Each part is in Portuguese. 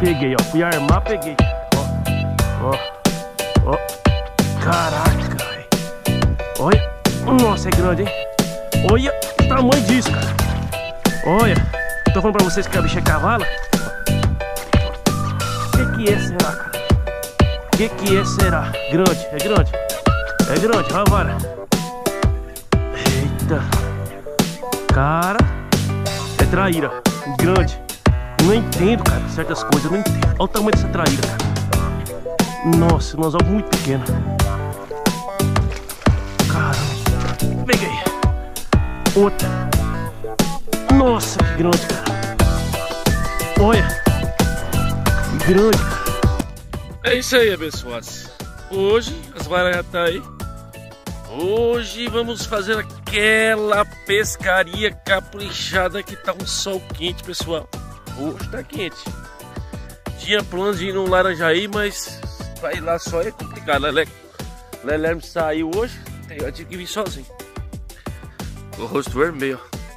Peguei, ó. Fui armar, peguei. Ó, ó, ó. Caraca, velho. Olha. Nossa, é grande, hein? Olha o tamanho disso, cara. Olha. Tô falando pra vocês que a bicha é cavala. O que é, será, cara? O que é, será? Grande, é grande. É grande, olha a vara. Eita. Cara. É traíra. Grande. Eu não entendo, cara, certas coisas, eu não entendo. Olha o tamanho dessa traíra, cara. Nossa, um anzol muito pequeno. Caramba. Peguei. Outra. Nossa, que grande, cara. Olha. Que grande, cara. É isso aí, abençoados. Hoje, as varas já tá aí. Hoje vamos fazer aquela pescaria caprichada que tá um sol quente, pessoal. Hoje tá quente. Tinha plano de ir no Laranjaí, mas pra ir lá só é complicado. Lelerme saiu hoje, eu tive que vir sozinho. Com o rosto vermelho.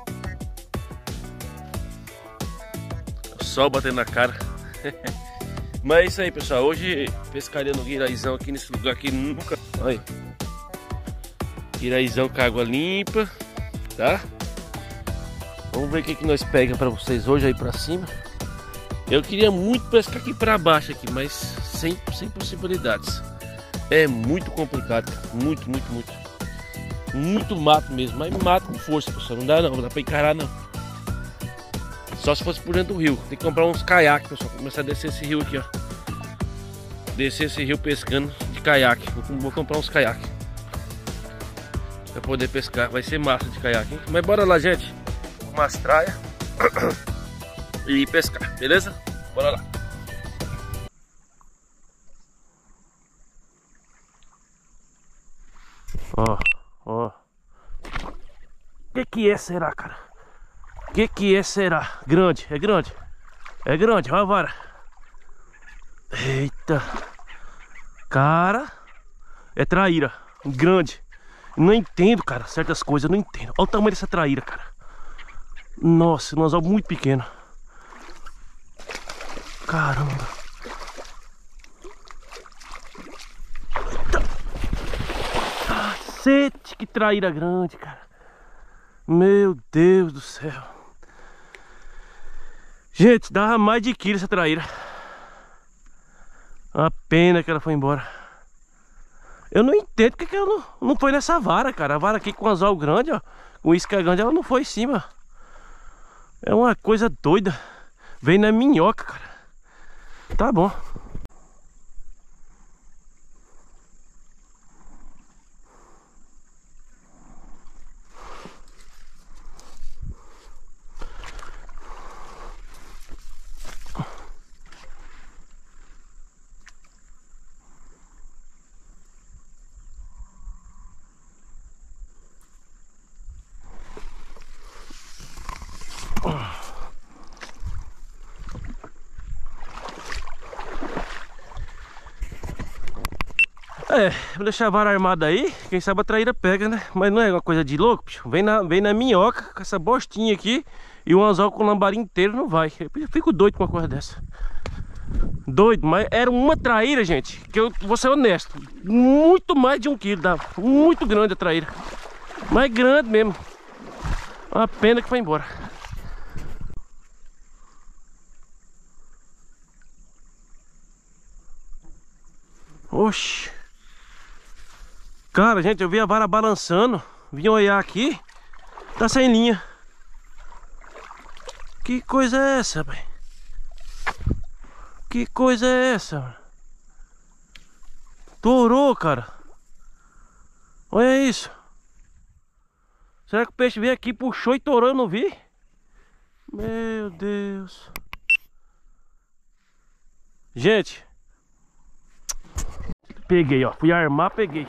O sol batendo na cara. Mas é isso aí, pessoal. Hoje pescaria no Guiraizão aqui nesse lugar que nunca... Olha. Guiraizão com água limpa, tá? Vamos ver o que nós pega pra vocês hoje aí pra cima. Eu queria muito pescar aqui pra baixo aqui, mas sem possibilidades. É muito complicado, muito. Muito mato mesmo, mas mato com força, pessoal. Não dá pra encarar não. Só se fosse por dentro do rio. Tem que comprar uns caiaques, pessoal, pra começar a descer esse rio aqui, ó. Descer esse rio pescando de caiaque. Vou comprar uns caiaques pra poder pescar, vai ser massa de caiaque, hein? Mas bora lá, gente. Umas traias e pescar, beleza? Bora lá. Ó. O que é, será, cara? O que é, será? Grande, é grande. É grande, olha a vara. Eita. Cara. É traíra. Grande. Não entendo, cara, certas coisas, eu não entendo. Olha o tamanho dessa traíra, cara. Nossa, um anzol muito pequeno. Caramba. Cacete, que traíra grande, cara. Meu Deus do céu. Gente, dava mais de quilo essa traíra. Uma pena que ela foi embora. Eu não entendo porque que ela não foi nessa vara, cara. A vara aqui com anzol grande, ó. Com isca grande, ela não foi em cima. É uma coisa doida. Vem na minhoca, cara. Tá bom. Vou deixar a vara armada aí. Quem sabe a traíra pega, né? Mas não é uma coisa de louco, bicho. Vem na minhoca com essa bostinha aqui. E o anzol com o lambari inteiro não vai. Eu fico doido com uma coisa dessa. Doido, mas era uma traíra, gente, que eu vou ser honesto, muito mais de 1 quilo dava. Muito grande a traíra. Mas grande mesmo. Uma pena que foi embora. Oxi. Cara, gente, eu vi a vara balançando. Vim olhar aqui. Tá sem linha. Que coisa é essa, velho? Que coisa é essa? Torou, cara. Olha isso. Será que o peixe veio aqui, puxou e torou, eu não vi? Meu Deus. Gente. Peguei, ó. Fui armar, peguei.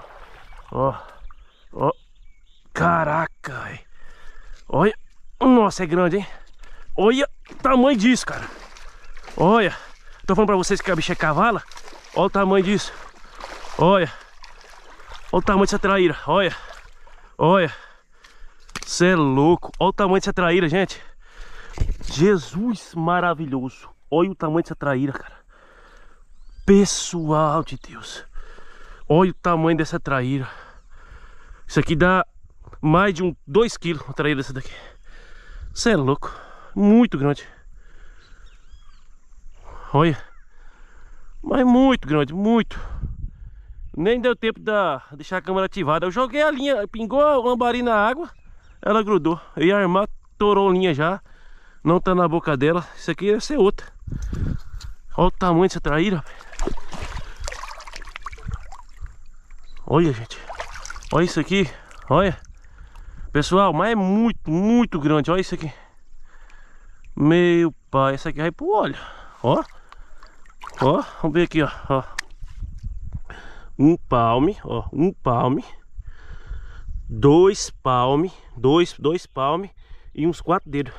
Ó. Caraca, velho. Olha. Nossa, é grande, hein? Olha o tamanho disso, cara. Olha. Tô falando pra vocês que a bicha é cavala. Olha o tamanho disso. Olha. Olha o tamanho dessa traíra. Olha. Você é louco. Olha o tamanho dessa traíra, gente. Jesus maravilhoso. Olha o tamanho dessa traíra, cara. Pessoal de Deus. Olha o tamanho dessa traíra. Isso aqui dá mais de 2 quilos, uma traíra dessa daqui. Você é louco. Muito grande. Olha. Mas muito grande, muito. Nem deu tempo de deixar a câmera ativada. Eu joguei a linha, pingou a lambari na água, ela grudou. Eu ia armar, torou a linha já. Não tá na boca dela. Isso aqui deve ser outra. Olha o tamanho dessa traíra. Olha, gente. Olha isso aqui. Olha. Pessoal, mas é muito, muito grande. Olha isso aqui. Meu pai, essa aqui vai pro óleo. Ó. Ó, vamos ver aqui, ó. Um palme, ó. Um palme. 2 palme. Dois palme. E uns 4 dedos.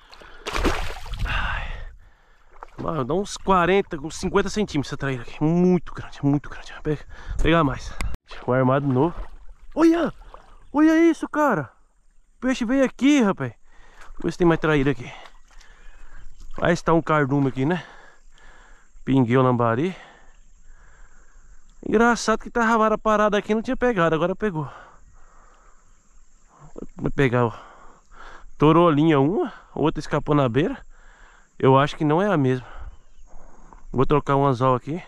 Dá uns 40, uns 50 centímetros essa traíra aqui. Muito grande, muito grande. Vou pegar mais. O armado novo. Olha! Olha isso, cara! O peixe veio aqui, rapaz. Vamos ver se tem mais traíra aqui. Aí está um cardume aqui, né? Pinguei o lambari. Engraçado que tava a vara parada aqui, não tinha pegado, agora pegou. Vou pegar, ó. Torou a linha uma, outra escapou na beira. Eu acho que não é a mesma. Vou trocar um anzol aqui.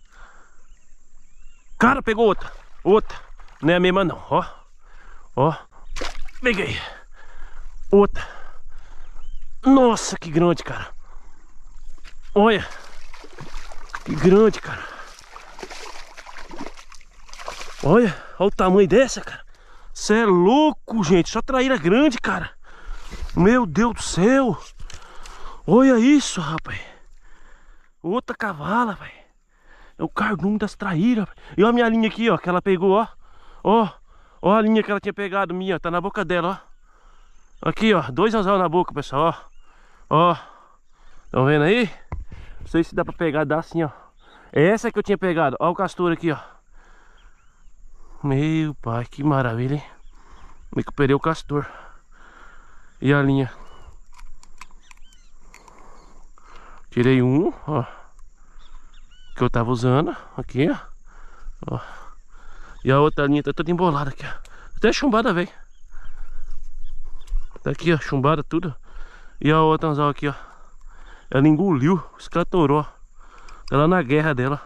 Cara, pegou outra. Outra. Não é a mesma não, ó. Ó. Peguei. Outra. Nossa, que grande, cara. Olha. Que grande, cara. Olha. Olha o tamanho dessa, cara. Você é louco, gente. Só traíra grande, cara. Meu Deus do céu. Olha isso, rapaz. Outra cavala, velho. É o cardume das traíras. E olha a minha linha aqui, ó. Que ela pegou, ó. Ó. Ó a linha que ela tinha pegado minha. Tá na boca dela, ó. Aqui, ó. 2 anzóis na boca, pessoal, ó. Ó. Estão vendo aí? Não sei se dá pra pegar. Dá assim, ó. Essa que eu tinha pegado. Ó o castor aqui, ó. Meu pai, que maravilha, hein? Recuperei o castor. E a linha. Tirei um, ó. Que eu tava usando. Aqui, ó. E a outra linha tá toda embolada aqui, ó. Até chumbada, velho. Tá aqui, ó. Chumbada tudo. E a outra anzol aqui, ó. Ela engoliu. Escratorou. Tá lá na guerra dela.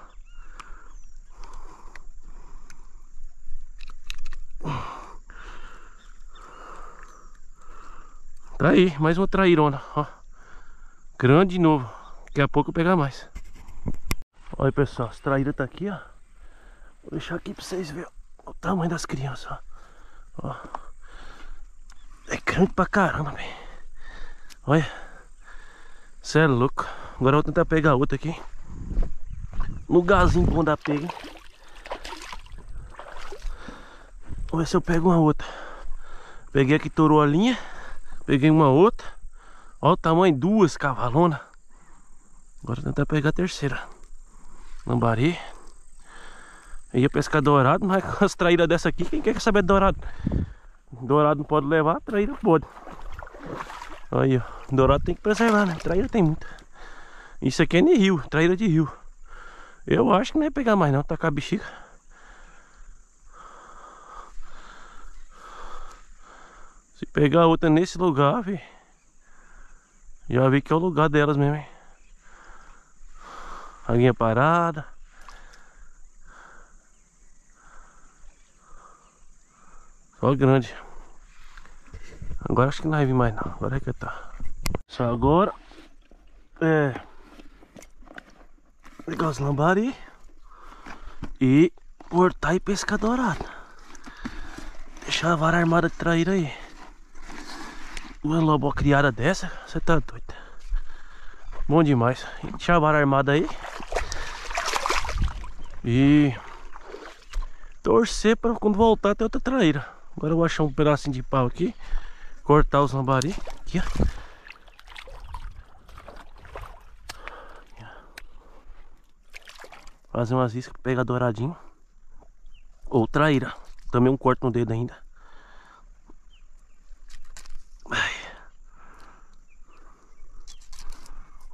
Tá aí, mais uma trairona, ó. Grande de novo. Daqui a pouco eu vou pegar mais. Olha aí, pessoal, as traíras tá aqui, ó. Vou deixar aqui pra vocês verem o tamanho das crianças, ó. É grande pra caramba, velho. Olha. Você é louco. Agora eu vou tentar pegar outra aqui. Lugarzinho bom da pega, hein? Vou ver se eu pego uma outra. Peguei aqui, torou a linha. Peguei uma outra. Olha o tamanho, 2 cavalonas. Agora vou tentar pegar a terceira. Lambari. Eu ia pescar dourado, mas com as traíras dessa aqui, quem quer saber de dourado? Dourado não pode levar, traíra pode. Aí, ó. Dourado tem que preservar, né? Traíra tem muita. Isso aqui é de rio, traíra de rio. Eu acho que não ia pegar mais não, tacar a bexiga. Se pegar outra nesse lugar, vi. Já vi que é o lugar delas mesmo, hein? Aguinha parada. Só grande. Agora acho que não vai vir mais não. Agora é que tá. Só agora pegar os lambari e cortar e pescar dourado. Deixar a vara armada de traíra aí. Uma lobo criada dessa, você tá doido. Bom demais. Deixar a vara armada aí. E torcer pra quando voltar ter outra traíra. Agora eu vou achar um pedacinho de pau aqui. Cortar os lambari. Aqui, ó. Fazer umas iscas, pegar douradinho. Ou traíra. Também um corte no dedo ainda.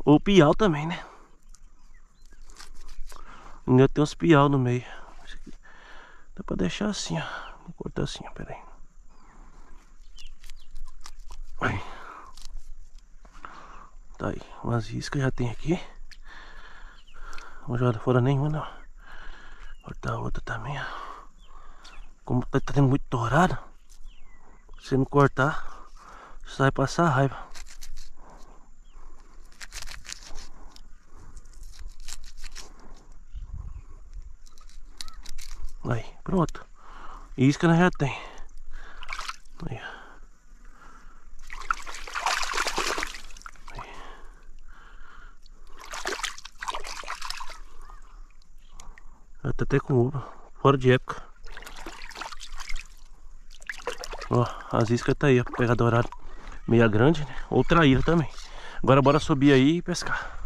Ou piau também, né? Ainda tem uns piau no meio. Dá pra deixar assim, ó. Vou cortar assim, ó, pera aí. Aí. Tá aí, umas iscas já tem aqui. Não vou jogar fora nenhuma, não. Cortar outra também, ó. Como tá tendo muito dourado, se não cortar, você vai passar raiva. Aí, pronto. Isca nós já tem. Aí, ó. Já tá até com uva, fora de época. Ó, as iscas tá aí, ó, pegar dourado. Meia grande, né? Ou traíra também. Agora bora subir aí e pescar.